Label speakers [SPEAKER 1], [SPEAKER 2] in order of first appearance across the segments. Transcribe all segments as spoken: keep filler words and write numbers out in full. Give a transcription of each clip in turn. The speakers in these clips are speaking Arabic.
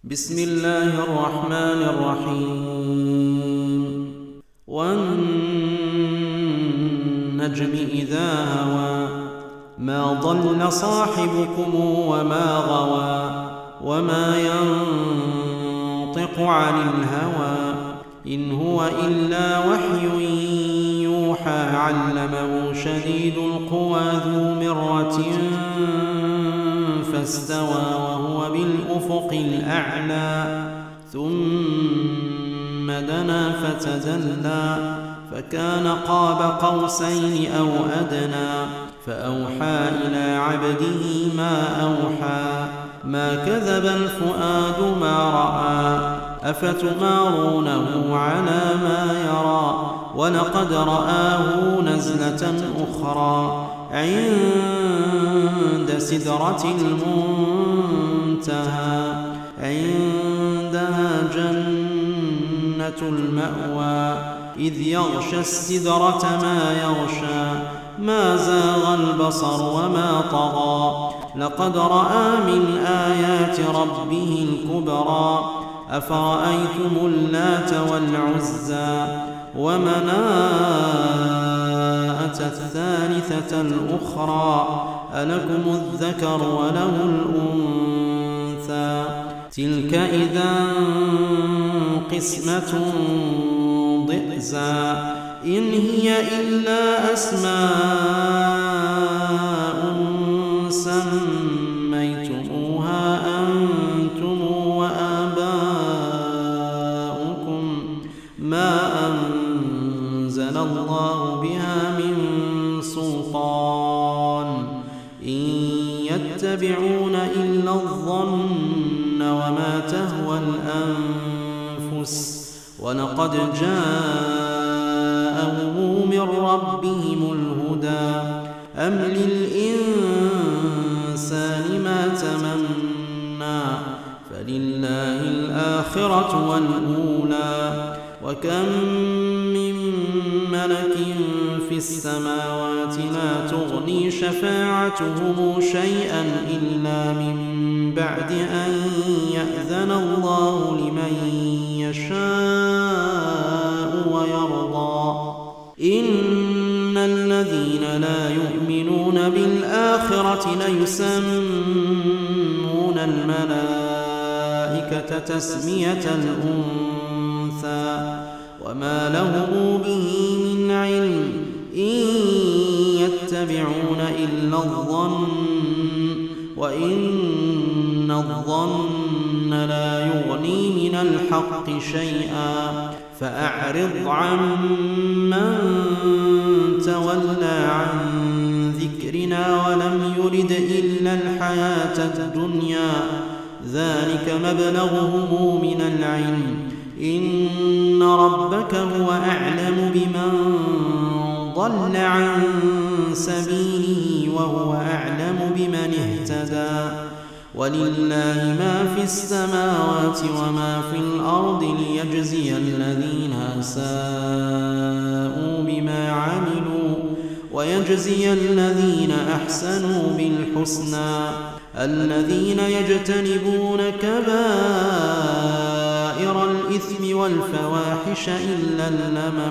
[SPEAKER 1] بسم الله الرحمن الرحيم والنجم إذا هوى ما ضل صاحبكم وما غوى وما ينطق عن الهوى إن هو إلا وحي يوحى علمه شديد القوى ذو مرة فاستوى وهو بالأفق الأعلى ثم دنا فتدلى فكان قاب قوسين أو أدنى فأوحى إلى عبده ما أوحى ما كذب الفؤاد ما رأى أفتمارونه على ما يرى ولقد رآه نزلة أخرى عند سدرة المنتهى عندها جنة المأوى إذ يغشى السدرة ما يغشى ما زاغ البصر وما طغى لقد رأى من آيات ربه الكبرى أفرأيتم اللات والعزى ومناة الثالثة الأخرى ألكم الذكر وله الأنثى تلك إذا قسمة ضئزى إن هي إلا أسماء سميتموها أنتم وآباؤكم ما أنزل الله بها من سلطان إن يتبعون إلا الظن وما تهوى الأنفس ولقد جاءهم من ربهم الهدى أم للإنسان ما تمنى فلله الآخرة والأولى وكم من ملك في السماوات لا تغني شفاعتهم شيئا إلا من بعد أن يأذن الله لمن يشاء ويرضى إن الذين لا يؤمنون بالآخرة ليسمون الملائكة تسمية الأنثى وما لهم به من علم إن يتبعون إلا الظن وإن الظن لا يغني من الحق شيئا فأعرض عن من تولى عن ذكرنا ولم يرد إلا الحياة الدنيا ذلك مبلغهم من العلم إن ربك هو أعلم بمن ضل عن سبيله وهو أعلم بمن اهتدى ولله ما في السماوات وما في الأرض ليجزي الذين أساءوا بما عملوا ويجزي الذين أحسنوا بالحسنى الذين يجتنبون كبائر الإثم والفواحش إلا اللمم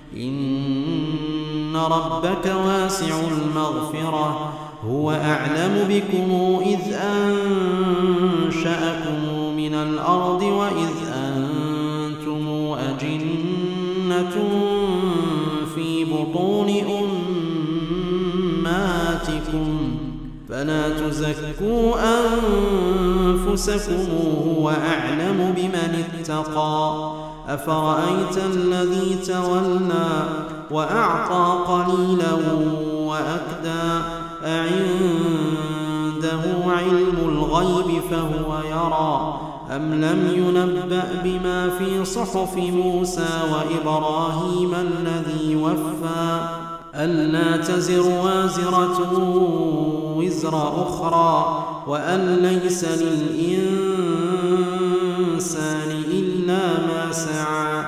[SPEAKER 1] إن ربك واسع المغفرة هو أعلم بكم إذ أنشأكم من الأرض وإذ أنتم أجنة في بطون أمهاتكم فلا تزكوا أنفسكم هو أعلم بمن اتقى أفرأيت الذي تولى وأعطى قليلا وأكدى أعنده علم الغيب فهو يرى أم لم ينبأ بما في صحف موسى وإبراهيم الذي وفى ألا تزر وازرة وزر أخرى وأن ليس للإنسان إلا ما سعى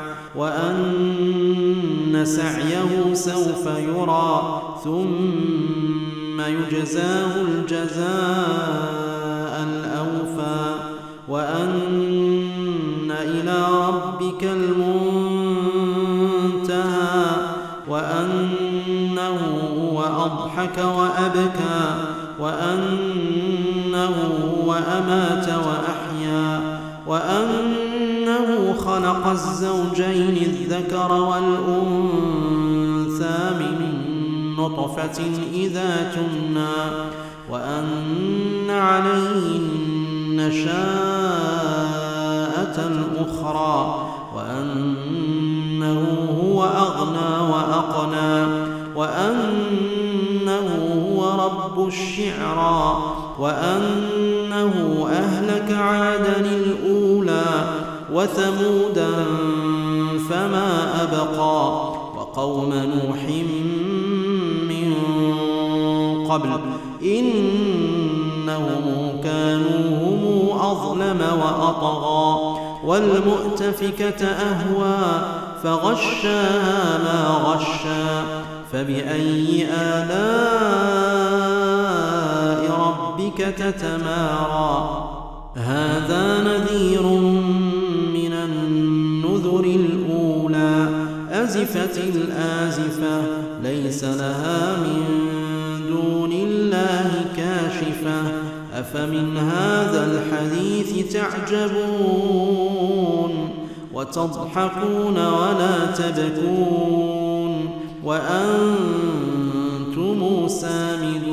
[SPEAKER 1] وأن سعيه سوف يرى ثم يجزاه الجزاء الأوفى وأن وأضحك وأبكى وأنه هو أمات وأحيا وأنه خلق الزوجين الذكر والأنثى من نطفة إذا تمنى وأن عليه النشاءة الأخرى وأنه هو أغنى وأقنى وأنه هو رب الشعرى وأنه أهلك عادا الأولى وثمودا فما أبقى وقوم نوح من قبل إنهم كانوا هم أظلم وأطغى والمؤتفكة أهوى فغشاها ما غشا فبأي آلاء ربك تتمارى هذا نذير من النذر الأولى أزفت الآزفة ليس لها من دون الله كاشفة أفمن هذا الحديث تعجبون وتضحكون ولا تبكون وأنتم سامدون